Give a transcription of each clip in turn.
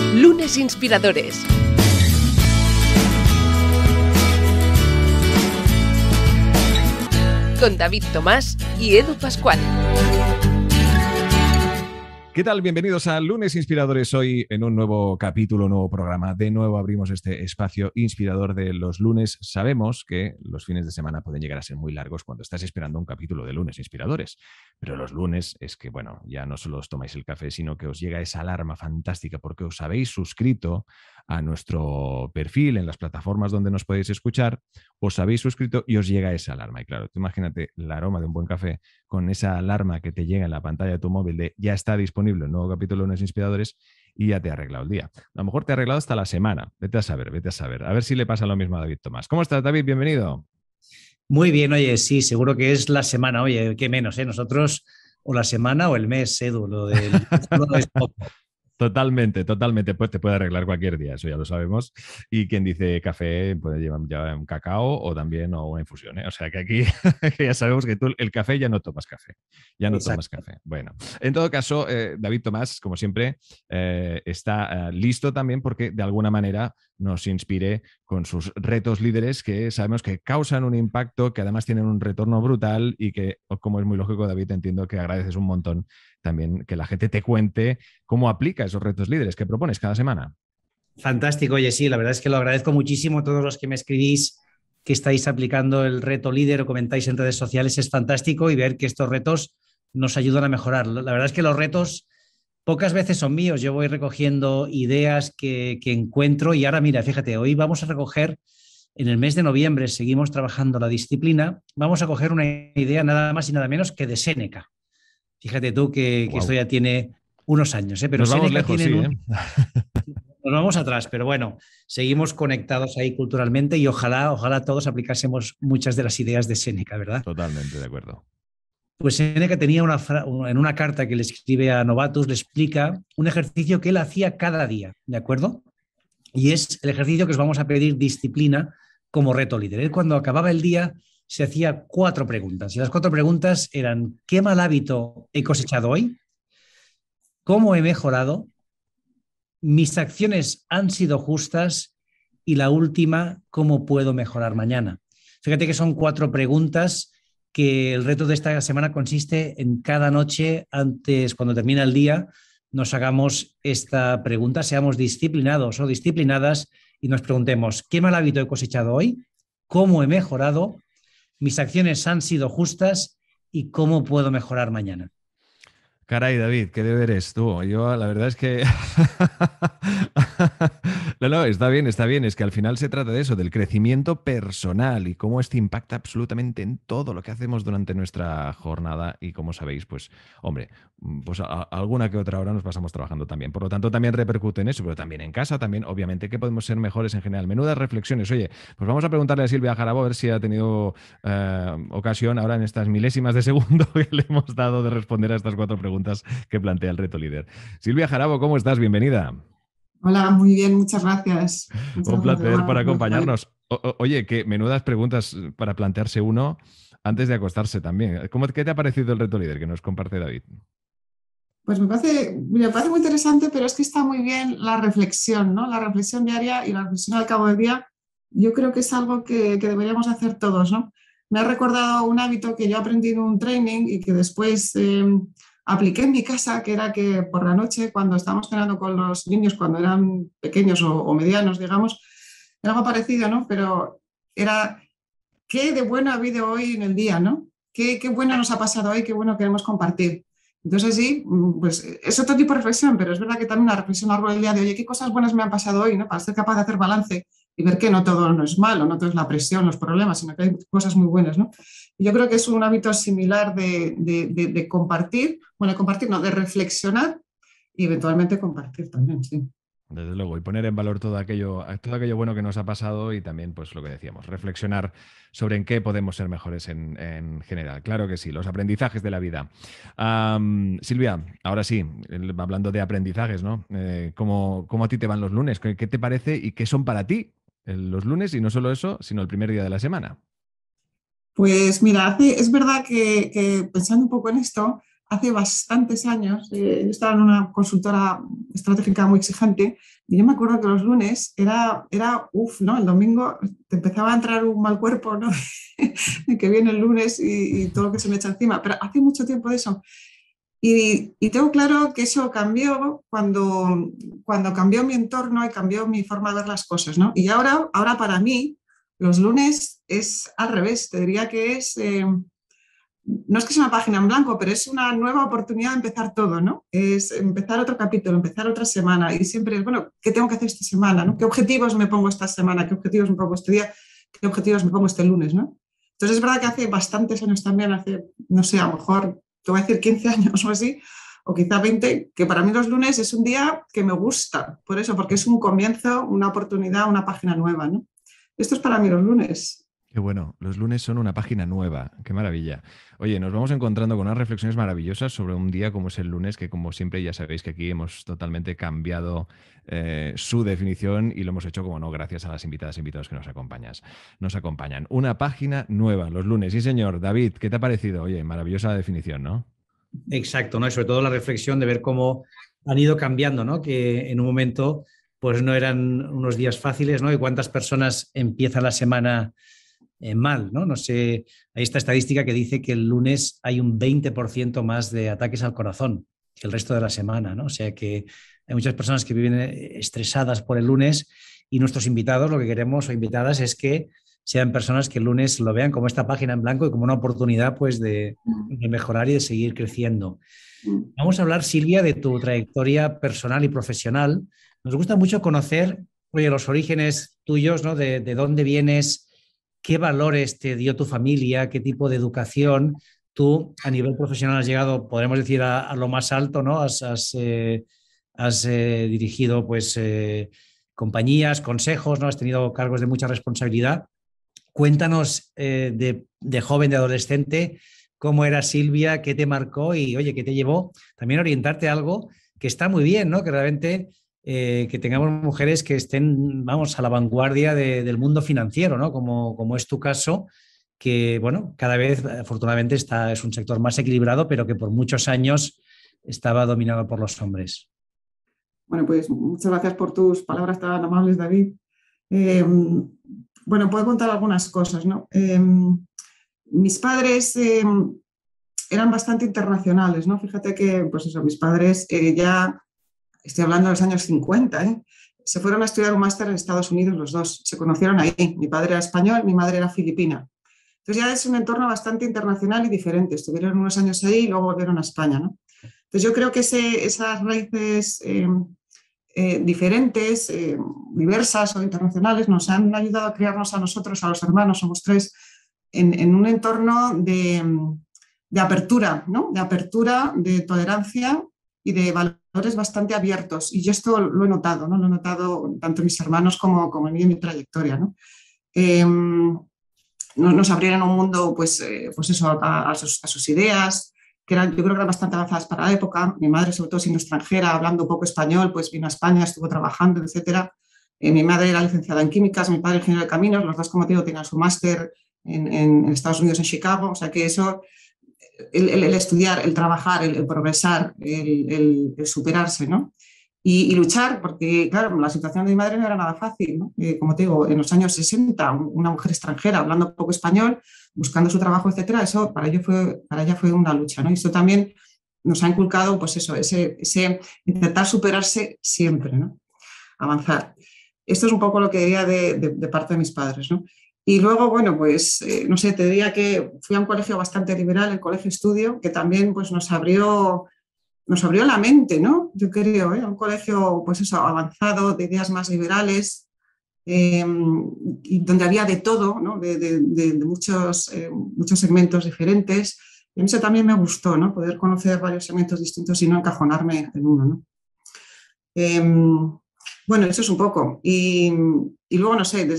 Lunes Inspiradores. Con David Tomás y Edu Pascual. ¿Qué tal? Bienvenidos a Lunes Inspiradores. Hoy en un nuevo capítulo, nuevo programa. De nuevo abrimos este espacio inspirador de los lunes. Sabemos que los fines de semana pueden llegar a ser muy largos cuando estás esperando un capítulo de Lunes Inspiradores. Pero los lunes es que, bueno, ya no solo os tomáis el café, sino que os llega esa alarma fantástica porque os habéis suscrito a nuestro perfil en las plataformas donde nos podéis escuchar, os habéis suscrito y os llega esa alarma. Y claro, tú imagínate el aroma de un buen café con esa alarma que te llega en la pantalla de tu móvil de ya está disponible el nuevo capítulo de Lunes Inspiradores y ya te ha arreglado el día. A lo mejor te ha arreglado hasta la semana. Vete a saber, vete a saber. A ver si le pasa lo mismo a David Tomás. ¿Cómo estás, David? Bienvenido. Muy bien, oye, sí, seguro que es la semana, oye, qué menos, ¿eh? Nosotros, o la semana o el mes, Edu, lo del músculo es poco. Totalmente, totalmente. Pues te puede arreglar cualquier día, eso ya lo sabemos. Y quien dice café puede llevar ya un cacao o también o una infusión, ¿eh? O sea que aquí ya sabemos que tú el café ya no tomas café. Ya no Exacto. tomas café. Bueno, en todo caso, David Tomás, como siempre, está listo también porque de alguna manera nos inspire con sus retos líderes que sabemos que causan un impacto, que además tienen un retorno brutal y que, como es muy lógico, David, entiendo que agradeces un montón también que la gente te cuente cómo aplica esos retos líderes que propones cada semana. Fantástico, oye, sí, la verdad es que lo agradezco muchísimo a todos los que me escribís que estáis aplicando el reto líder o comentáis en redes sociales, es fantástico y ver que estos retos nos ayudan a mejorar. La verdad es que los retos pocas veces son míos, yo voy recogiendo ideas que encuentro y ahora mira, fíjate, hoy vamos a recoger, en el mes de noviembre seguimos trabajando la disciplina, vamos a coger una idea nada más y nada menos que de Séneca. Fíjate tú que Wow. esto ya tiene unos años, ¿eh? Pero Nos vamos Séneca lejos, tiene sí, un... Nos vamos atrás, pero bueno, seguimos conectados ahí culturalmente y ojalá todos aplicásemos muchas de las ideas de Séneca, ¿verdad? Totalmente de acuerdo. Pues Séneca tenía en una carta que le escribe a Novatus, le explica un ejercicio que él hacía cada día, ¿de acuerdo? Y es el ejercicio que os vamos a pedir disciplina como reto líder. Él cuando acababa el día se hacía 4 preguntas y las 4 preguntas eran: ¿qué mal hábito he cosechado hoy? ¿Cómo he mejorado? ¿Mis acciones han sido justas? Y la última, ¿cómo puedo mejorar mañana? Fíjate que son 4 preguntas que el reto de esta semana consiste en cada noche, antes, cuando termina el día, nos hagamos esta pregunta, seamos disciplinados o disciplinadas y nos preguntemos: ¿qué mal hábito he cosechado hoy? ¿Cómo he mejorado? ¿Mis acciones han sido justas? ¿Y cómo puedo mejorar mañana? Caray, David, qué deber eres tú. Yo la verdad es que... No, está bien, está bien. Es que al final se trata de eso, del crecimiento personal y cómo este impacta absolutamente en todo lo que hacemos durante nuestra jornada. Y como sabéis, pues, hombre, pues alguna que otra hora nos pasamos trabajando también. Por lo tanto, también repercute en eso, pero también en casa, también, obviamente, que podemos ser mejores en general. Menudas reflexiones. Oye, pues vamos a preguntarle a Silvia Jarabo a ver si ha tenido ocasión ahora en estas milésimas de segundo que le hemos dado de responder a estas 4 preguntas que plantea el reto líder. Silvia Jarabo, ¿cómo estás? Bienvenida. Hola, muy bien, muchas gracias. Un placer por acompañarnos. Oye, que menudas preguntas para plantearse uno antes de acostarse también. ¿Qué te ha parecido el reto líder que nos comparte David? Pues me parece muy interesante, pero es que está muy bien la reflexión, ¿no? La reflexión diaria y la reflexión al cabo del día. Yo creo que es algo que deberíamos hacer todos, ¿no? Me ha recordado un hábito que yo aprendí en un training y que después apliqué en mi casa, que era que por la noche, cuando estábamos cenando con los niños, cuando eran pequeños o medianos, digamos, era algo parecido, ¿no? Pero era: ¿qué de bueno ha habido hoy en el día, ¿no? ¿Qué bueno nos ha pasado hoy? ¿Qué bueno queremos compartir? Entonces sí, pues es otro tipo de reflexión, pero es verdad que también una reflexión a lo largo del día de: oye, ¿qué cosas buenas me han pasado hoy? ¿No? Para ser capaz de hacer balance y ver que no todo no es malo, no todo es la presión, los problemas, sino que hay cosas muy buenas, ¿no? Y yo creo que es un hábito similar de compartir, bueno, de compartir, no, de reflexionar y eventualmente compartir también, sí. Desde luego, y poner en valor todo aquello bueno que nos ha pasado y también, pues lo que decíamos, reflexionar sobre en qué podemos ser mejores en general. Claro que sí, los aprendizajes de la vida. Silvia, ahora sí, hablando de aprendizajes, ¿no? ¿Cómo a ti te van los lunes? ¿Qué te parece y qué son para ti los lunes? Y no solo eso, sino el primer día de la semana. Pues mira, es verdad que pensando un poco en esto, hace bastantes años, yo estaba en una consultora estratégica muy exigente y yo me acuerdo que los lunes era ¿no? El domingo te empezaba a entrar un mal cuerpo, ¿no? De que viene el lunes y todo lo que se me echa encima, pero hace mucho tiempo de eso. Y tengo claro que eso cambió cuando cambió mi entorno y cambió mi forma de ver las cosas, ¿no? Y ahora para mí, los lunes es al revés, te diría que no es que sea una página en blanco, pero es una nueva oportunidad de empezar todo, ¿no? Es empezar otro capítulo, empezar otra semana y siempre es, bueno, ¿qué tengo que hacer esta semana, ¿no? ¿Qué objetivos me pongo esta semana? ¿Qué objetivos me pongo este día? ¿Qué objetivos me pongo este lunes, ¿no? Entonces es verdad que hace bastantes años también, no sé, a lo mejor te voy a decir 15 años o así, o quizá 20, que para mí los lunes es un día que me gusta, por eso, porque es un comienzo, una oportunidad, una página nueva, ¿no? Esto es para mí los lunes. Qué bueno, los lunes son una página nueva, qué maravilla. Oye, nos vamos encontrando con unas reflexiones maravillosas sobre un día como es el lunes, que como siempre ya sabéis que aquí hemos totalmente cambiado su definición y lo hemos hecho, como no, gracias a las invitadas e invitados que nos acompañan. Una página nueva, los lunes. Sí, señor. David, ¿qué te ha parecido? Oye, maravillosa definición, ¿no? Exacto, ¿no? Y sobre todo la reflexión de ver cómo han ido cambiando, ¿no? Que en un momento pues no eran unos días fáciles, ¿no? Y cuántas personas empiezan la semana mal, ¿no? No sé, hay esta estadística que dice que el lunes hay un 20% más de ataques al corazón que el resto de la semana, ¿no? O sea que hay muchas personas que viven estresadas por el lunes y nuestros invitados, lo que queremos o invitadas es que sean personas que el lunes lo vean como esta página en blanco y como una oportunidad pues de mejorar y de seguir creciendo. Vamos a hablar, Silvia, de tu trayectoria personal y profesional. Nos gusta mucho conocer, oye, los orígenes tuyos, ¿no? De dónde vienes, qué valores te dio tu familia, qué tipo de educación. Tú a nivel profesional has llegado, podremos decir, a lo más alto, ¿no? Has dirigido pues, compañías, consejos, ¿no? Has tenido cargos de mucha responsabilidad. Cuéntanos de joven, de adolescente, cómo era Silvia, qué te marcó y, oye, qué te llevó también a orientarte a algo que está muy bien, ¿no? Que realmente que tengamos mujeres que estén, vamos, a la vanguardia del mundo financiero, ¿no? Como es tu caso, que, bueno, cada vez, afortunadamente, es un sector más equilibrado, pero que por muchos años estaba dominado por los hombres. Bueno, pues muchas gracias por tus palabras tan amables, David. Bueno, puedo contar algunas cosas, ¿no? Mis padres eran bastante internacionales, ¿no? Fíjate que, pues eso, mis padres ya, estoy hablando de los años 50, se fueron a estudiar un máster en Estados Unidos los dos, se conocieron ahí. Mi padre era español, mi madre era filipina. Entonces ya es un entorno bastante internacional y diferente. Estuvieron unos años ahí y luego volvieron a España, ¿no? Entonces yo creo que esas raíces diferentes, diversas o internacionales, nos han ayudado a criarnos a nosotros, a los hermanos, somos tres, en un entorno de apertura, ¿no? De apertura, de tolerancia y de valores bastante abiertos. Y yo esto lo he notado, ¿no? Lo he notado tanto en mis hermanos como en mí, en mi trayectoria, ¿no? Nos abrieron un mundo, pues eso, a sus ideas, que yo creo que eran bastante avanzadas para la época. Mi madre, sobre todo siendo extranjera, hablando poco español, pues vino a España, estuvo trabajando, etc. Mi madre era licenciada en químicas, mi padre ingeniero de caminos, los dos, como te digo, tenían su máster en Estados Unidos, en Chicago. O sea que eso, el estudiar, el trabajar, el progresar, el superarse, ¿no? Y luchar, porque claro, la situación de mi madre no era nada fácil, ¿no? Como te digo, en los años 60, una mujer extranjera hablando poco español, buscando su trabajo, etcétera, eso para ella fue una lucha, ¿no? Y eso también nos ha inculcado, pues eso, ese intentar superarse siempre, ¿no? Avanzar. Esto es un poco lo que diría de parte de mis padres, ¿no? Y luego, bueno, pues, no sé, te diría que fui a un colegio bastante liberal, el Colegio Estudio, que también pues, nos abrió la mente, ¿no? Yo creo, un colegio, pues eso, avanzado, de ideas más liberales, y donde había de todo, ¿no? de muchos segmentos diferentes. Y eso también me gustó, ¿no? Poder conocer varios segmentos distintos y no encajonarme en uno, ¿no? Bueno, eso es un poco. Y luego, no sé,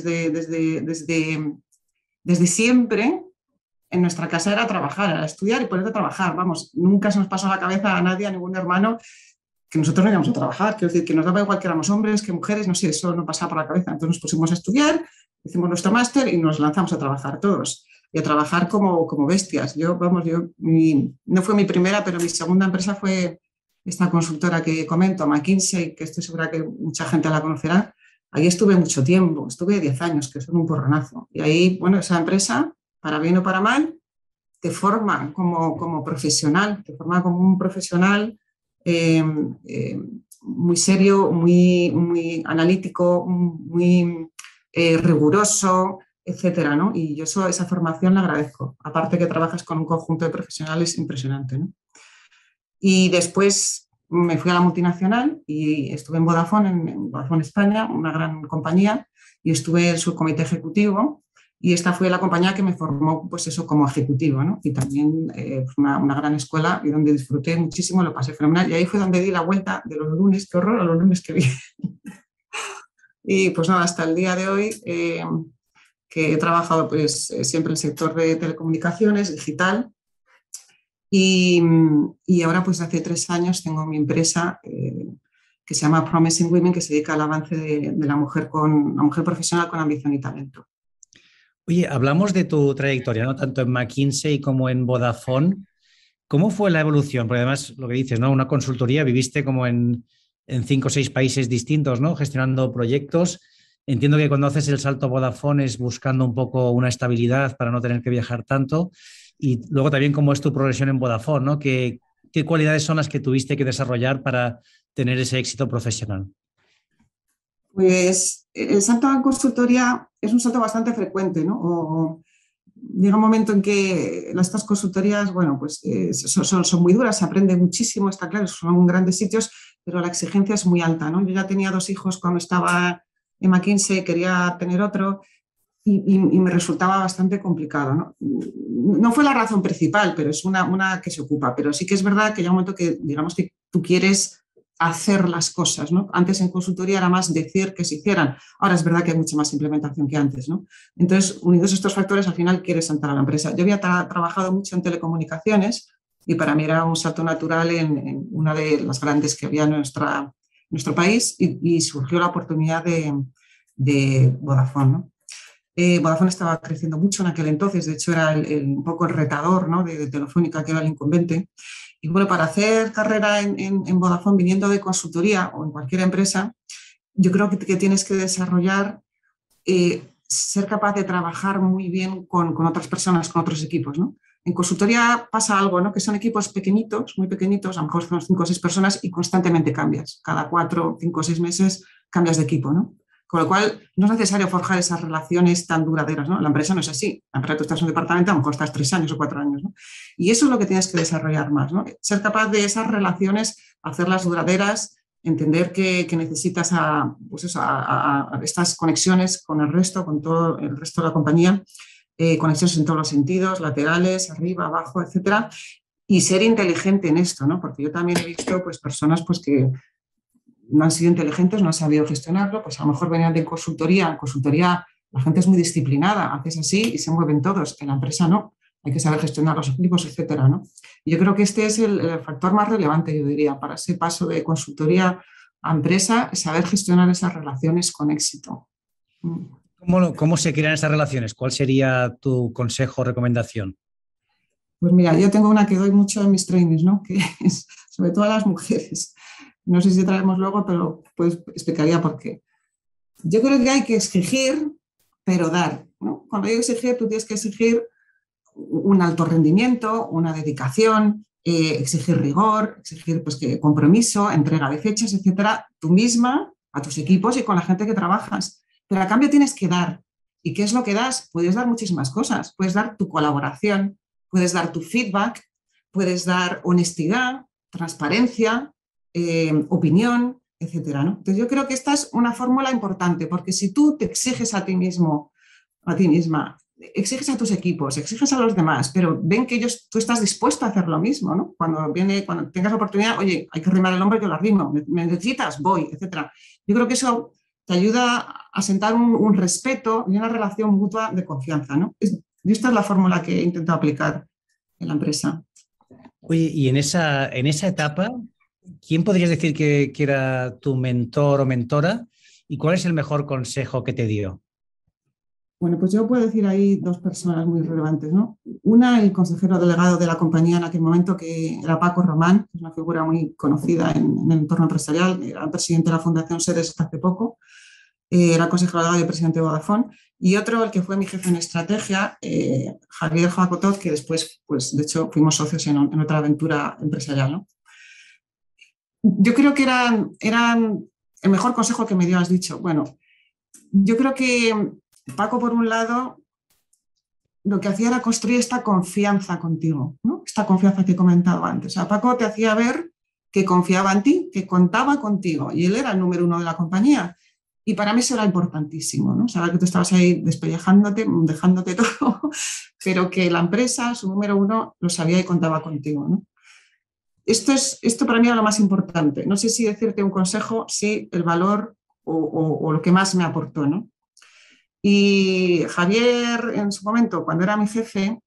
desde siempre en nuestra casa era trabajar, era estudiar y ponerte a trabajar. Vamos, nunca se nos pasó a la cabeza a nadie, a ningún hermano, que nosotros no íbamos a trabajar. Quiero decir, que nos daba igual que éramos hombres, que mujeres, no sé, eso no pasaba por la cabeza. Entonces nos pusimos a estudiar, hicimos nuestro máster y nos lanzamos a trabajar todos. y a trabajar como bestias. No fue mi primera, pero mi segunda empresa fue esta consultora que comento, McKinsey, que estoy segura que mucha gente la conocerá. Ahí estuve mucho tiempo, estuve 10 años, que son un porronazo. Y ahí, bueno, esa empresa, para bien o para mal, te forma como profesional, te forma como un profesional muy serio, muy analítico, muy riguroso, etcétera, ¿no? Y yo esa formación la agradezco. Aparte que trabajas con un conjunto de profesionales impresionante, ¿no? Y después me fui a la multinacional y estuve en Vodafone, en Vodafone España, una gran compañía, y estuve en su comité ejecutivo. Y esta fue la compañía que me formó, pues eso, como ejecutivo, ¿no? Y también una gran escuela y donde disfruté muchísimo, lo pasé fenomenal. Y ahí fue donde di la vuelta de los lunes, qué horror, a los lunes que vi. Y pues nada, hasta el día de hoy, que he trabajado pues siempre en el sector de telecomunicaciones, digital. Y ahora, pues hace 3 años, tengo mi empresa que se llama Promising Women, que se dedica al avance de la mujer profesional con ambición y talento. Oye, hablamos de tu trayectoria, ¿no? Tanto en McKinsey como en Vodafone. ¿Cómo fue la evolución? Porque además, lo que dices, ¿no? Una consultoría, viviste como en 5 o 6 países distintos, ¿no? Gestionando proyectos. Entiendo que cuando haces el salto a Vodafone es buscando un poco una estabilidad para no tener que viajar tanto. Y luego también cómo es tu progresión en Vodafone, ¿no? ¿Qué cualidades son las que tuviste que desarrollar para tener ese éxito profesional? Pues el salto en consultoría es un salto bastante frecuente, ¿no? Llega un momento en que estas consultorías, bueno, pues son muy duras, se aprende muchísimo, está claro, son grandes sitios, pero la exigencia es muy alta, ¿no? Yo ya tenía 2 hijos cuando estaba en McKinsey, quería tener otro y me resultaba bastante complicado, ¿no? No fue la razón principal, pero es una que se ocupa, pero sí que es verdad que llega un momento que, digamos, que tú quieres hacer las cosas, ¿no? Antes en consultoría era más decir que se hicieran. Ahora es verdad que hay mucha más implementación que antes, ¿no? Entonces, unidos estos factores, al final quieres saltar a la empresa. Yo había trabajado mucho en telecomunicaciones y para mí era un salto natural en una de las grandes que había en nuestro país y surgió la oportunidad de Vodafone, ¿no? Vodafone estaba creciendo mucho en aquel entonces, de hecho era un poco el retador, ¿no? de Telefónica, que era el incumbente. Y bueno, para hacer carrera en Vodafone viniendo de consultoría o en cualquier empresa, yo creo que tienes que desarrollar, ser capaz de trabajar muy bien con otras personas, con otros equipos, ¿no? En consultoría pasa algo, ¿no? Que son equipos pequeñitos, muy pequeñitos, a lo mejor son 5 o 6 personas y constantemente cambias. Cada 4, 5 o 6 meses cambias de equipo, ¿no? Con lo cual, no es necesario forjar esas relaciones tan duraderas, ¿no? La empresa no es así. La empresa, tú estás en un departamento, a lo mejor estás 3 años o 4 años, ¿no? Y eso es lo que tienes que desarrollar más, ¿no? Ser capaz de esas relaciones, hacerlas duraderas, entender que necesitas estas conexiones con el resto, con todo el resto de la compañía, conexiones en todos los sentidos, laterales, arriba, abajo, etcétera, y ser inteligente en esto, ¿no? Porque yo también he visto pues, personas pues, que no han sido inteligentes, no han sabido gestionarlo, pues a lo mejor venían de consultoría. En consultoría la gente es muy disciplinada, haces así y se mueven todos. En la empresa no, hay que saber gestionar los equipos, etcétera, ¿no? Y yo creo que este es el factor más relevante, yo diría, para ese paso de consultoría a empresa, saber gestionar esas relaciones con éxito. ¿Cómo se crean esas relaciones? ¿Cuál sería tu consejo o recomendación? Pues mira, yo tengo una que doy mucho en mis trainings, ¿no? Que es sobre todo a las mujeres. No sé si traemos luego, pero pues explicaría por qué. Yo creo que hay que exigir, pero dar, ¿no? Cuando digo exigir, tú tienes que exigir un alto rendimiento, una dedicación, exigir rigor, exigir pues, compromiso, entrega de fechas, etcétera, tú misma, a tus equipos y con la gente que trabajas. Pero a cambio tienes que dar. ¿Y qué es lo que das? Puedes dar muchísimas cosas. Puedes dar tu colaboración, puedes dar tu feedback, puedes dar honestidad, transparencia, opinión, etcétera, ¿no? Entonces yo creo que esta es una fórmula importante, porque si tú te exiges a ti mismo, a ti misma, exiges a tus equipos, exiges a los demás, pero ven que tú estás dispuesto a hacer lo mismo, ¿no? Cuando tengas la oportunidad, oye, hay que arrimar el hombro, yo lo arrimo, me necesitas, voy, etcétera. Yo creo que eso te ayuda a sentar un respeto y una relación mutua de confianza, ¿no? Y esta es la fórmula que he intentado aplicar en la empresa. Oye, y en esa etapa, ¿quién podrías decir que era tu mentor o mentora? ¿Y cuál es el mejor consejo que te dio? Bueno, pues yo puedo decir ahí dos personas muy relevantes, ¿no? Una, el consejero delegado de la compañía en aquel momento, que era Paco Román, que es una figura muy conocida en el entorno empresarial, era presidente de la Fundación SEDES hasta hace poco, era consejero delegado y presidente de Vodafone. Y otro, el que fue mi jefe en estrategia, Javier Joacotot, que después, pues de hecho, fuimos socios en otra aventura empresarial, ¿no? Yo creo que eran el mejor consejo que me dio, has dicho. Bueno, yo creo que Paco, por un lado, lo que hacía era construir esta confianza contigo, ¿no? Esta confianza que he comentado antes. O sea, Paco te hacía ver que confiaba en ti, que contaba contigo, y él era el número uno de la compañía. Y para mí eso era importantísimo, ¿no? Saber que tú estabas ahí despellejándote, dejándote todo, pero que la empresa, su número uno, lo sabía y contaba contigo, ¿no? Esto para mí era lo más importante. No sé si decirte un consejo, sí, el valor o lo que más me aportó, ¿no? Y Javier, en su momento, cuando era mi jefe,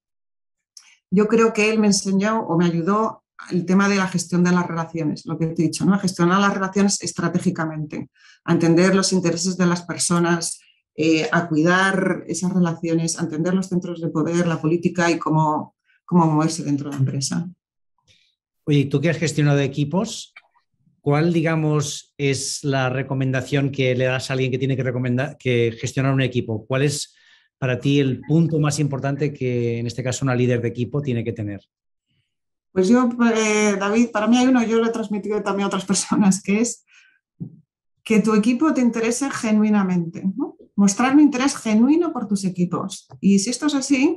yo creo que él me enseñó o me ayudó el tema de la gestión de las relaciones, lo que te he dicho, ¿no? A gestionar las relaciones estratégicamente, a entender los intereses de las personas, a cuidar esas relaciones, a entender los centros de poder, la política y cómo moverse dentro de la empresa. Oye, ¿y tú que has gestionado equipos? ¿Cuál, digamos, es la recomendación que le das a alguien que tiene que gestionar un equipo? ¿Cuál es para ti el punto más importante que, en este caso, una líder de equipo tiene que tener? Pues yo, David, para mí hay uno, yo lo he transmitido también a otras personas, que es que tu equipo te interese genuinamente, ¿no? Mostrar un interés genuino por tus equipos. Y si esto es así,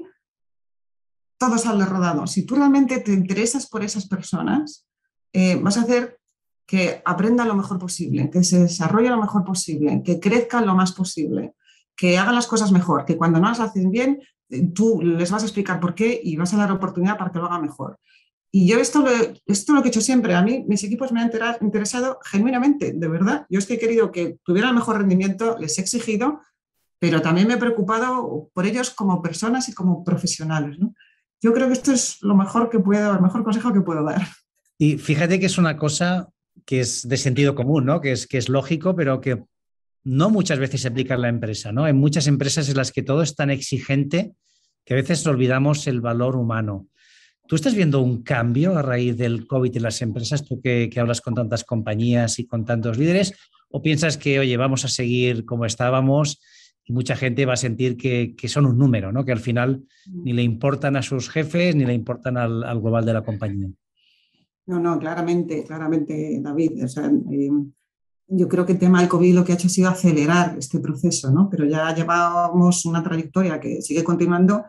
todo sale rodado. Si tú realmente te interesas por esas personas, vas a hacer que aprendan lo mejor posible, que se desarrolle lo mejor posible, que crezcan lo más posible, que hagan las cosas mejor, que cuando no las hacen bien, tú les vas a explicar por qué y vas a dar oportunidad para que lo hagan mejor. Y yo esto es lo que he hecho siempre. A mí mis equipos me han interesado genuinamente, de verdad. Yo es que he querido que tuvieran el mejor rendimiento, les he exigido, pero también me he preocupado por ellos como personas y como profesionales, ¿no? Yo creo que esto es lo mejor que puedo, el mejor consejo que puedo dar. Y fíjate que es una cosa que es de sentido común, ¿no? Que es lógico, pero que no muchas veces se aplica en la empresa, ¿no? En muchas empresas en las que todo es tan exigente que a veces olvidamos el valor humano. ¿Tú estás viendo un cambio a raíz del COVID en las empresas, tú que hablas con tantas compañías y con tantos líderes? ¿O piensas que, oye, vamos a seguir como estábamos y mucha gente va a sentir que son un número, ¿no? Que al final ni le importan a sus jefes ni le importan al global de la compañía? No, claramente, David. O sea, yo creo que el tema del COVID lo que ha hecho ha sido acelerar este proceso, ¿no? Pero ya llevábamos una trayectoria que sigue continuando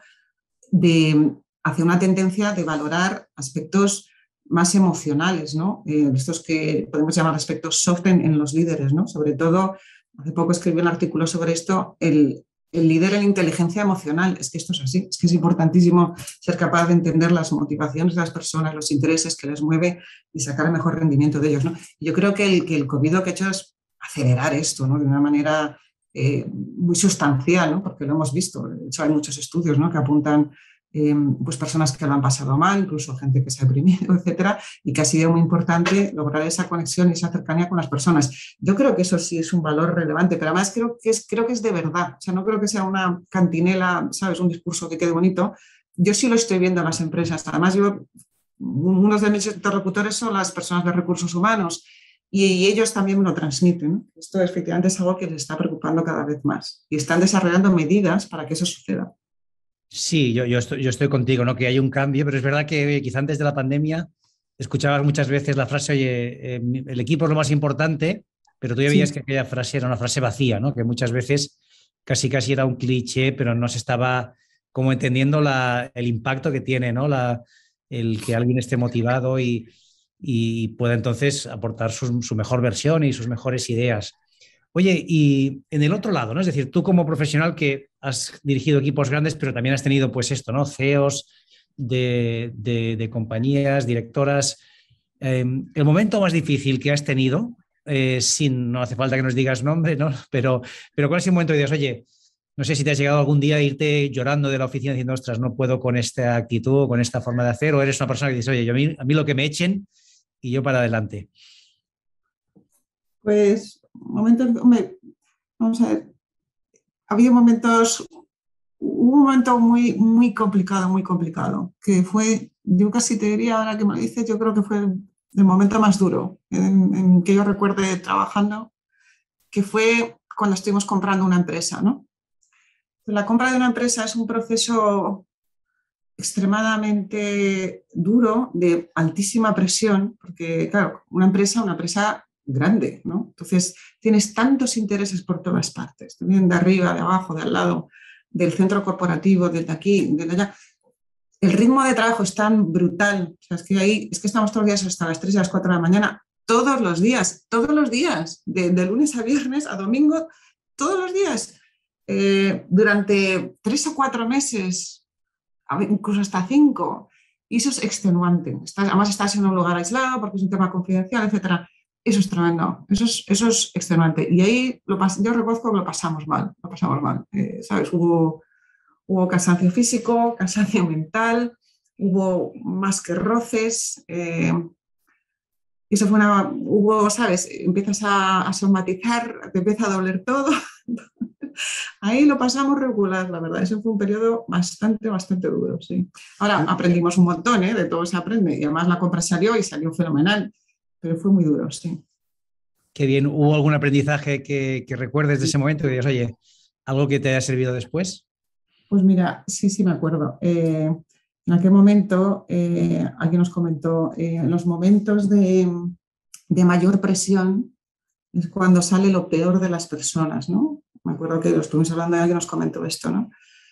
hacia una tendencia de valorar aspectos más emocionales, ¿no? Estos que podemos llamar aspectos soft en los líderes, ¿no? Sobre todo, hace poco escribí un artículo sobre esto, el líder en inteligencia emocional. Es que esto es así, es que es importantísimo ser capaz de entender las motivaciones de las personas, los intereses que les mueve y sacar el mejor rendimiento de ellos, ¿no? Yo creo que el COVID lo que ha hecho es acelerar esto, ¿no? De una manera muy sustancial, ¿no? Porque lo hemos visto. De hecho, hay muchos estudios, ¿no? Que apuntan pues personas que lo han pasado mal, incluso gente que se ha deprimido, etcétera, y que ha sido muy importante lograr esa conexión y esa cercanía con las personas. Yo creo que eso sí es un valor relevante, pero además creo que es de verdad. O sea, no creo que sea una cantinela, ¿sabes? Un discurso que quede bonito. Yo sí lo estoy viendo en las empresas. Además, unos de mis interlocutores son las personas de recursos humanos y ellos también me lo transmiten, ¿no? Esto efectivamente es algo que les está preocupando cada vez más y están desarrollando medidas para que eso suceda. Sí, yo estoy contigo, ¿no? Que hay un cambio, pero es verdad que oye, quizá antes de la pandemia escuchabas muchas veces la frase, oye, el equipo es lo más importante, pero tú ya veías Sí. que aquella frase era una frase vacía, ¿no? Que muchas veces casi era un cliché, pero no se estaba como entendiendo el impacto que tiene, ¿no? El que alguien esté motivado y pueda entonces aportar su mejor versión y sus mejores ideas. Oye, y en el otro lado, ¿no? Es decir, tú como profesional que has dirigido equipos grandes, pero también has tenido, pues esto, ¿no? CEOs de compañías, directoras. El momento más difícil que has tenido, no hace falta que nos digas nombre, ¿no? Pero ¿cuál es el momento que dices, oye, no sé si te has llegado algún día a irte llorando de la oficina diciendo, ostras, no puedo con esta actitud o con esta forma de hacer, o eres una persona que dices, oye, a mí lo que me echen y yo para adelante? Pues momentos, hombre, vamos a ver, ha habido momentos un momento muy, muy complicado, que fue, yo casi te diría, ahora que me lo dices, yo creo que fue el momento más duro en que yo recuerde trabajando, que fue cuando estuvimos comprando una empresa, ¿no? La compra de una empresa es un proceso extremadamente duro, de altísima presión, porque, claro, una empresa grande, ¿no? Entonces, tienes tantos intereses por todas partes, también de arriba, de abajo, de al lado, del centro corporativo, desde aquí, desde allá. El ritmo de trabajo es tan brutal, o sea, es que estamos todos los días hasta las 3 y las 4 de la mañana, todos los días, de lunes a viernes, a domingo, todos los días, durante 3 o 4 meses, incluso hasta 5, y eso es extenuante. Además estás en un lugar aislado porque es un tema confidencial, etcétera. Eso es tremendo, eso es extenuante. Y ahí yo reconozco que lo pasamos mal. ¿Sabes? Hubo cansancio físico, cansancio mental, hubo más que roces. Eso fue ¿sabes? Empiezas a somatizar, te empieza a doler todo. Ahí lo pasamos regular, la verdad. Eso fue un periodo bastante duro, sí. Ahora aprendimos un montón, de todo se aprende. Y además la compra salió fenomenal, pero fue muy duro, sí. Qué bien. ¿Hubo algún aprendizaje que recuerdes de ese momento que digas, oye, algo que te haya servido después? Pues mira, sí me acuerdo. En aquel momento, alguien nos comentó, en los momentos de mayor presión es cuando sale lo peor de las personas, ¿no? Me acuerdo que lo estuvimos hablando y alguien nos comentó esto, ¿no?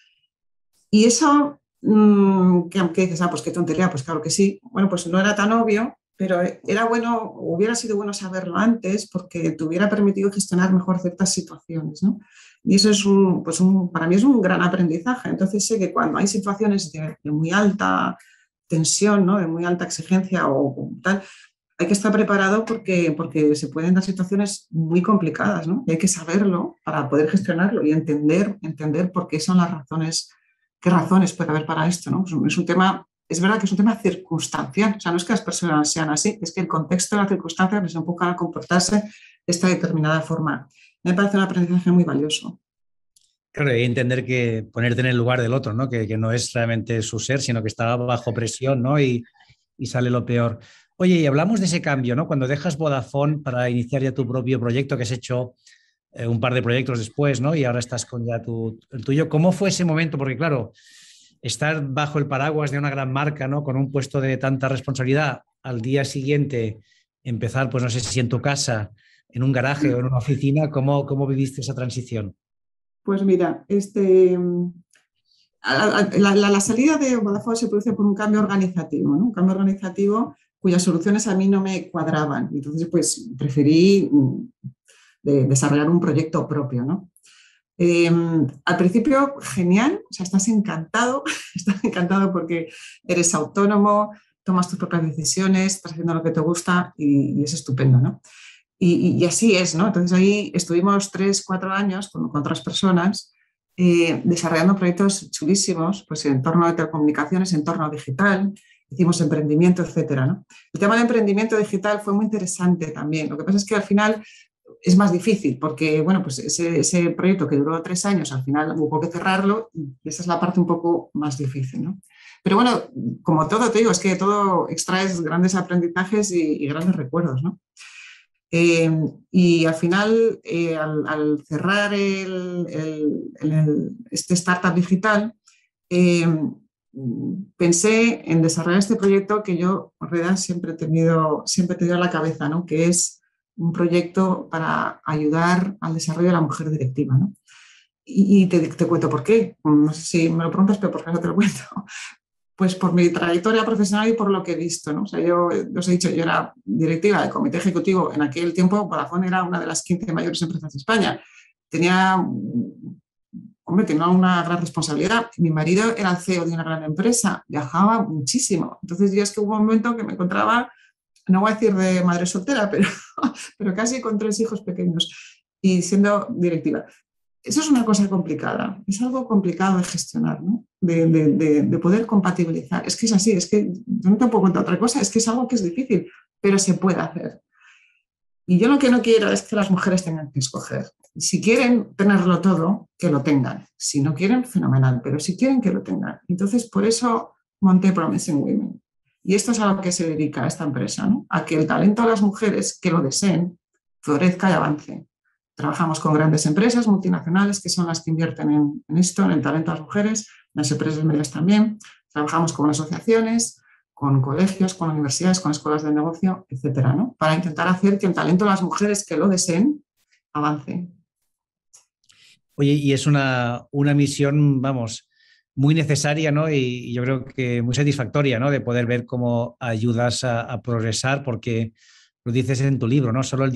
Y eso, que aunque dices, pues qué tontería, pues claro que sí. Bueno, pues no era tan obvio, pero era bueno, hubiera sido bueno saberlo antes porque te hubiera permitido gestionar mejor ciertas situaciones, ¿no? Y eso es para mí es un gran aprendizaje. Entonces sé que cuando hay situaciones de muy alta tensión, ¿no? De muy alta exigencia o tal, hay que estar preparado porque se pueden dar situaciones muy complicadas, ¿no? Y hay que saberlo para poder gestionarlo y entender por qué son las razones, qué razones puede haber para esto, ¿no? Es verdad que es un tema circunstancial, o sea, no es que las personas sean así, es que el contexto de las circunstancias les empuja a comportarse de esta determinada forma. Me parece un aprendizaje muy valioso. Claro, y entender que ponerte en el lugar del otro, ¿no? Que no es realmente su ser, sino que está bajo presión, ¿no? Y sale lo peor. Oye, y hablamos de ese cambio, ¿no? Cuando dejas Vodafone para iniciar ya tu propio proyecto, que has hecho un par de proyectos después, ¿no? Y ahora estás con ya el tuyo. ¿Cómo fue ese momento? Porque claro, estar bajo el paraguas de una gran marca, ¿no? Con un puesto de tanta responsabilidad, al día siguiente empezar, pues no sé si en tu casa, en un garaje o en una oficina, ¿cómo viviste esa transición? Pues mira, la salida de Vodafone se produce por un cambio organizativo, ¿no? Un cambio organizativo cuyas soluciones a mí no me cuadraban. Entonces, pues preferí desarrollar un proyecto propio, ¿no? Al principio, genial, o sea, estás encantado porque eres autónomo, tomas tus propias decisiones, estás haciendo lo que te gusta y es estupendo, ¿no? Y así es, ¿no? Entonces ahí estuvimos 3-4 años con otras personas desarrollando proyectos chulísimos, pues en torno a telecomunicaciones, en torno a digital, hicimos emprendimiento, etcétera, ¿no? El tema del emprendimiento digital fue muy interesante también. Lo que pasa es que al final es más difícil porque, bueno, pues ese proyecto que duró 3 años, al final hubo que cerrarlo y esa es la parte un poco más difícil, ¿no? Pero bueno, como todo, te digo, es que todo extraes grandes aprendizajes y grandes recuerdos, ¿no? Y al final, al cerrar este startup digital, pensé en desarrollar este proyecto que yo en realidad siempre he tenido en la cabeza, ¿no? Que es un proyecto para ayudar al desarrollo de la mujer directiva, ¿no? Y te cuento por qué. No sé si me lo preguntas, pero por qué no te lo cuento. Pues por mi trayectoria profesional y por lo que he visto, ¿no? O sea, yo os he dicho, yo era directiva del comité ejecutivo. En aquel tiempo, Vodafone era una de las 15 mayores empresas de España. Tenía una gran responsabilidad. Mi marido era el CEO de una gran empresa, viajaba muchísimo. Entonces yo es que hubo un momento que me encontraba, no voy a decir de madre soltera, pero casi con 3 hijos pequeños y siendo directiva. Eso es una cosa complicada, es algo complicado de gestionar, ¿no? De poder compatibilizar. Es que es así, es que yo no te puedo contar otra cosa, es que es algo que es difícil, pero se puede hacer. Y yo lo que no quiero es que las mujeres tengan que escoger. Si quieren tenerlo todo, que lo tengan. Si no quieren, fenomenal, pero si quieren, que lo tengan. Entonces, por eso monté Promising Women. Y esto es a lo que se dedica esta empresa, ¿no? A que el talento de las mujeres que lo deseen florezca y avance. Trabajamos con grandes empresas multinacionales que son las que invierten en esto, en el talento de las mujeres, las empresas medias también. Trabajamos con asociaciones, con colegios, con universidades, con escuelas de negocio, etcétera, ¿no? Para intentar hacer que el talento de las mujeres que lo deseen avance. Oye, y es una misión, vamos, muy necesaria, ¿no? Y yo creo que muy satisfactoria, ¿no? De poder ver cómo ayudas a progresar, porque lo dices en tu libro, ¿no? Solo el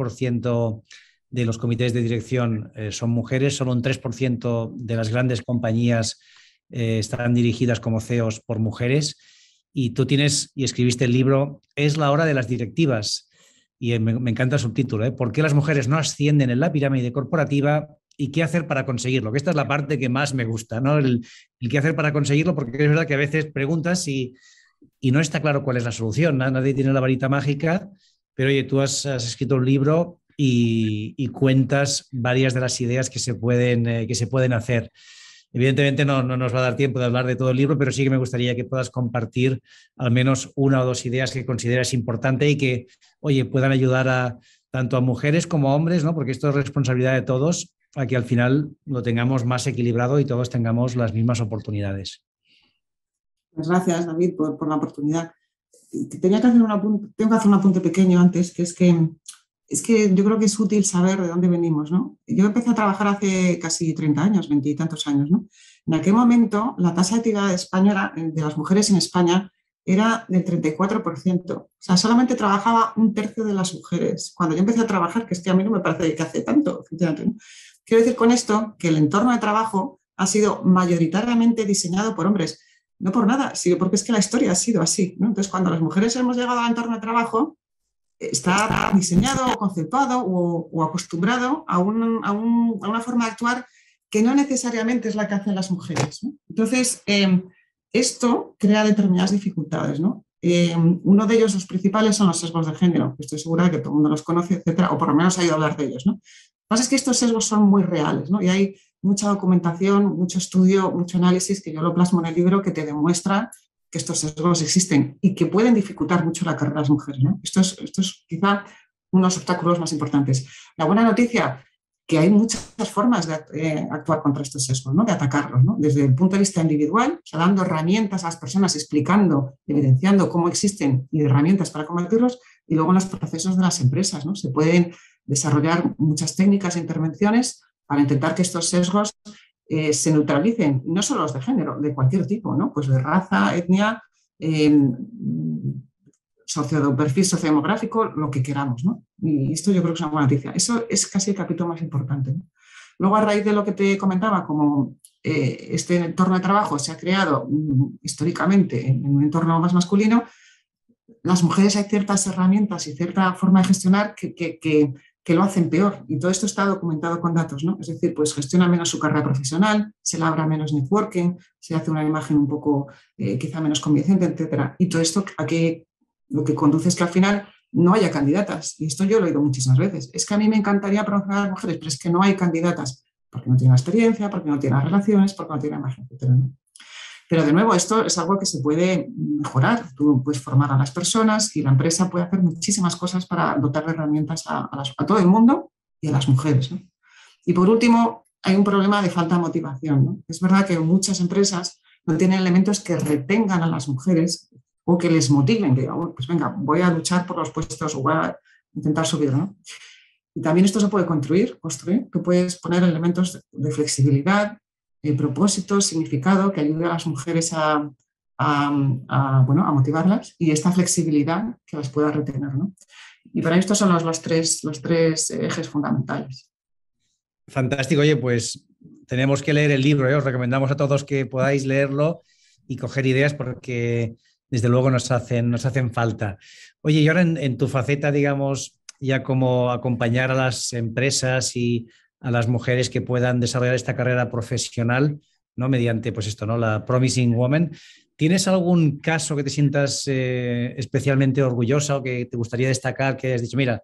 16% de los comités de dirección son mujeres, solo un 3% de las grandes compañías están dirigidas como CEOs por mujeres. Y tú tienes, y escribiste el libro, Es la hora de las directivas. Y me encanta el subtítulo, ¿eh? ¿Por qué las mujeres no ascienden en la pirámide corporativa y qué hacer para conseguirlo? Que esta es la parte que más me gusta, ¿no? El qué hacer para conseguirlo, porque es verdad que a veces preguntas y no está claro cuál es la solución. Nadie tiene la varita mágica, pero oye, tú has escrito un libro y cuentas varias de las ideas que se pueden hacer. Evidentemente no nos va a dar tiempo de hablar de todo el libro, pero sí que me gustaría que puedas compartir al menos una o dos ideas que consideras importantes y que, oye, puedan ayudar tanto a mujeres como a hombres, ¿no? Porque esto es responsabilidad de todos, a que al final lo tengamos más equilibrado y todos tengamos las mismas oportunidades. Pues gracias, David, por la oportunidad. Tengo que hacer un apunte pequeño antes, que es que yo creo que es útil saber de dónde venimos, ¿no? Yo empecé a trabajar hace casi 30 años, 20 y tantos años, ¿no? En aquel momento, la tasa de actividad de las mujeres en España era del 34%. O sea, solamente trabajaba un tercio de las mujeres. Cuando yo empecé a trabajar, que es que a mí no me parece que hace tanto, ¿no? Quiero decir con esto que el entorno de trabajo ha sido mayoritariamente diseñado por hombres. No por nada, sino porque es que la historia ha sido así, ¿no? Entonces, cuando las mujeres hemos llegado al entorno de trabajo, está diseñado, conceptuado o acostumbrado a una forma de actuar que no necesariamente es la que hacen las mujeres, ¿no? Entonces, esto crea determinadas dificultades, ¿no? Uno de ellos, los principales, son los sesgos de género, que estoy segura de que todo el mundo los conoce, etcétera, o por lo menos ha oído hablar de ellos, ¿no? Lo que pasa es que estos sesgos son muy reales, ¿no? Y hay mucha documentación, mucho estudio, mucho análisis, que yo lo plasmo en el libro, que te demuestra que estos sesgos existen y que pueden dificultar mucho la carrera de las mujeres, ¿no? Esto es quizá uno de los obstáculos más importantes. La buena noticia, que hay muchas formas de actuar contra estos sesgos, ¿no? De atacarlos, ¿no? Desde el punto de vista individual, o sea, dando herramientas a las personas, explicando, evidenciando cómo existen y herramientas para combatirlos, y luego en los procesos de las empresas, ¿no? Se pueden desarrollar muchas técnicas e intervenciones para intentar que estos sesgos se neutralicen, no solo los de género, de cualquier tipo, ¿no? Pues de raza, etnia, perfil sociodemográfico, lo que queramos, ¿no? Y esto yo creo que es una buena noticia. Eso es casi el capítulo más importante, ¿no? Luego, a raíz de lo que te comentaba, como este entorno de trabajo se ha creado históricamente en un entorno más masculino, las mujeres hay ciertas herramientas y cierta forma de gestionar que lo hacen peor. Y todo esto está documentado con datos, ¿no? Es decir, pues gestiona menos su carrera profesional, se labra menos networking, se hace una imagen un poco quizá menos convincente, etcétera. Y todo esto lo que conduce es que al final no haya candidatas. Y esto yo lo he oído muchísimas veces. Es que a mí me encantaría promocionar a las mujeres, pero es que no hay candidatas porque no tienen la experiencia, porque no tienen las relaciones, porque no tienen la imagen, etcétera, ¿no? Pero de nuevo, esto es algo que se puede mejorar. Tú puedes formar a las personas y la empresa puede hacer muchísimas cosas para dotar de herramientas a todo el mundo y a las mujeres, ¿no? Y por último, hay un problema de falta de motivación, ¿no? Es verdad que muchas empresas no tienen elementos que retengan a las mujeres o que les motiven, que digan, pues venga, voy a luchar por los puestos o voy a intentar subir, ¿no? Y también esto se puede construir. Tú puedes poner elementos de flexibilidad, propósito, significado, que ayude a las mujeres a motivarlas, y esta flexibilidad que las pueda retener, ¿no? Y para esto son los tres ejes fundamentales. Fantástico. Oye, pues tenemos que leer el libro, ¿eh? Os recomendamos a todos que podáis leerlo y coger ideas porque desde luego nos hacen falta. Oye, y ahora en tu faceta, digamos, ya como acompañar a las empresas y a las mujeres que puedan desarrollar esta carrera profesional, ¿no? Mediante, pues esto, ¿no? La Promising Woman. ¿Tienes algún caso que te sientas especialmente orgullosa o que te gustaría destacar, que hayas dicho, mira,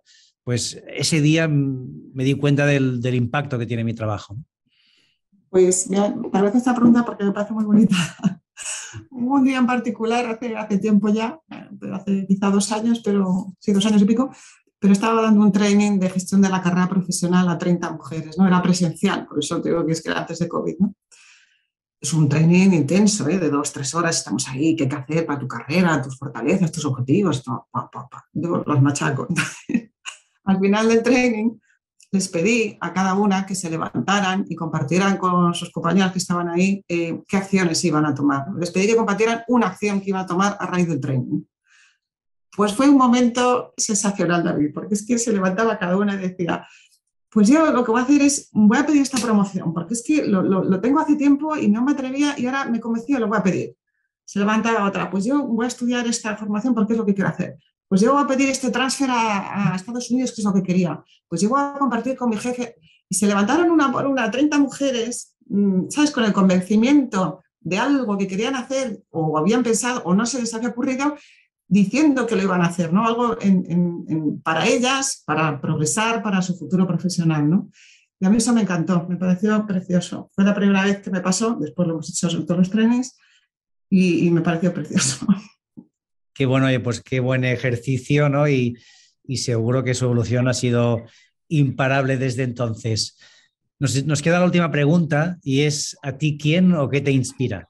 pues ese día me di cuenta del impacto que tiene mi trabajo. Pues me agradezco esta pregunta porque me parece muy bonita. Hubo un día en particular, hace tiempo ya, hace quizá 2 años, pero sí, 2 años y pico, pero estaba dando un training de gestión de la carrera profesional a 30 mujeres, ¿no? Era presencial, por eso te digo que es que era antes de COVID, ¿no? Es un training intenso, de 2-3 horas, estamos ahí, ¿qué hay que hacer para tu carrera, tus fortalezas, tus objetivos? Yo los machaco. Al final del training les pedí a cada una que se levantaran y compartieran con sus compañeras que estaban ahí qué acciones iban a tomar. Les pedí que compartieran una acción que iban a tomar a raíz del training. Pues fue un momento sensacional, David, porque es que se levantaba cada una y decía, pues yo lo que voy a hacer es, voy a pedir esta promoción, porque es que lo tengo hace tiempo y no me atrevía y ahora me convencí y lo voy a pedir. Se levantaba otra, pues yo voy a estudiar esta formación porque es lo que quiero hacer. Pues yo voy a pedir este transfer a Estados Unidos, que es lo que quería. Pues yo voy a compartir con mi jefe. Y se levantaron una por una 30 mujeres, ¿sabes? Con el convencimiento de algo que querían hacer o habían pensado o no se les había ocurrido, diciendo que lo iban a hacer, ¿no? Algo para ellas, para progresar, para su futuro profesional, ¿no? Y a mí eso me encantó, me pareció precioso. Fue la primera vez que me pasó, después lo hemos hecho en todos los trainings y me pareció precioso. Qué bueno, pues qué buen ejercicio, ¿no? Y seguro que su evolución ha sido imparable desde entonces. Nos queda la última pregunta y es, ¿a ti quién o qué te inspira?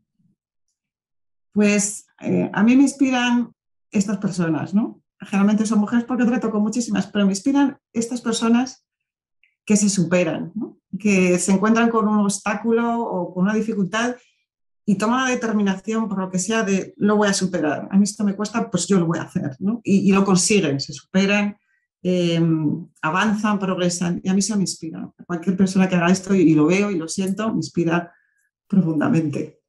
Pues a mí me inspiran estas personas, ¿no? Generalmente son mujeres porque trato con muchísimas, pero me inspiran estas personas que se superan, ¿no? Que se encuentran con un obstáculo o con una dificultad y toman la determinación por lo que sea de lo voy a superar. A mí esto me cuesta, pues yo lo voy a hacer, ¿no? Y lo consiguen, se superan, avanzan, progresan y a mí eso me inspira. Cualquier persona que haga esto y lo veo y lo siento, me inspira profundamente.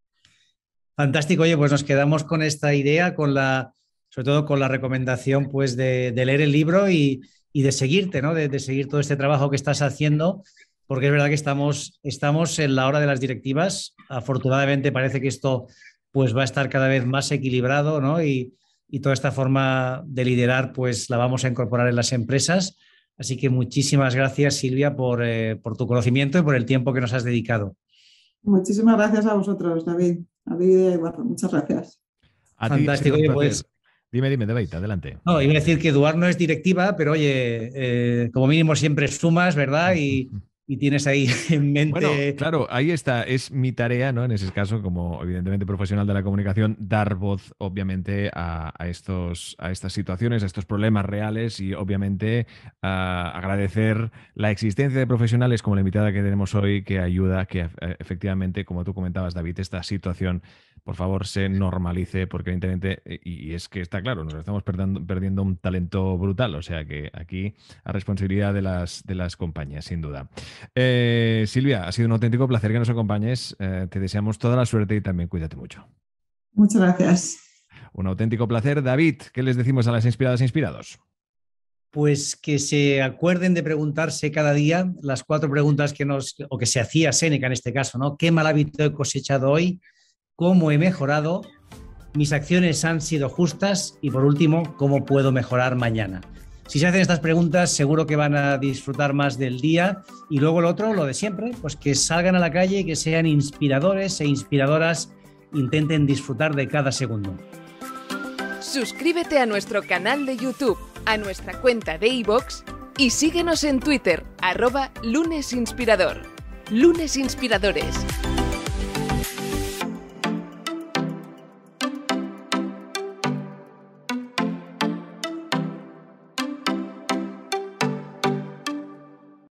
Fantástico, oye, pues nos quedamos con esta idea, sobre todo con la recomendación pues de leer el libro y de seguirte, ¿no? De seguir todo este trabajo que estás haciendo, porque es verdad que estamos en la hora de las directivas. Afortunadamente parece que esto pues va a estar cada vez más equilibrado, ¿no? Y toda esta forma de liderar pues la vamos a incorporar en las empresas. Así que muchísimas gracias, Silvia, por tu conocimiento y por el tiempo que nos has dedicado. Muchísimas gracias a vosotros, David. Eduardo, muchas gracias. Fantástico. Oye, pues, dime, David, adelante. No, iba a decir que Eduard no es directiva, pero oye, como mínimo siempre sumas, ¿verdad? Y tienes ahí en mente... Bueno, claro, ahí está, es mi tarea, ¿no? En ese caso, como evidentemente profesional de la comunicación, dar voz, obviamente, a estas situaciones, a estos problemas reales y, obviamente, agradecer la existencia de profesionales como la invitada que tenemos hoy, que ayuda a que, efectivamente, como tú comentabas, David, esta situación, por favor, se normalice, porque evidentemente, y es que está claro, nos estamos perdiendo un talento brutal, o sea que aquí a responsabilidad de las compañías, sin duda. Silvia, ha sido un auténtico placer que nos acompañes. Te deseamos toda la suerte y también cuídate mucho. Muchas gracias. Un auténtico placer. David, ¿qué les decimos a las inspiradas e inspirados? Pues que se acuerden de preguntarse cada día las 4 preguntas que se hacía Séneca en este caso, ¿no? ¿Qué mal hábito he cosechado hoy? ¿Cómo he mejorado? ¿Mis acciones han sido justas? Y por último, ¿cómo puedo mejorar mañana? Si se hacen estas preguntas, seguro que van a disfrutar más del día. Y luego lo otro, lo de siempre, pues que salgan a la calle y que sean inspiradores e inspiradoras, intenten disfrutar de cada segundo. Suscríbete a nuestro canal de YouTube, a nuestra cuenta de iVoox y síguenos en Twitter, @lunesinspirador. Lunes Inspiradores.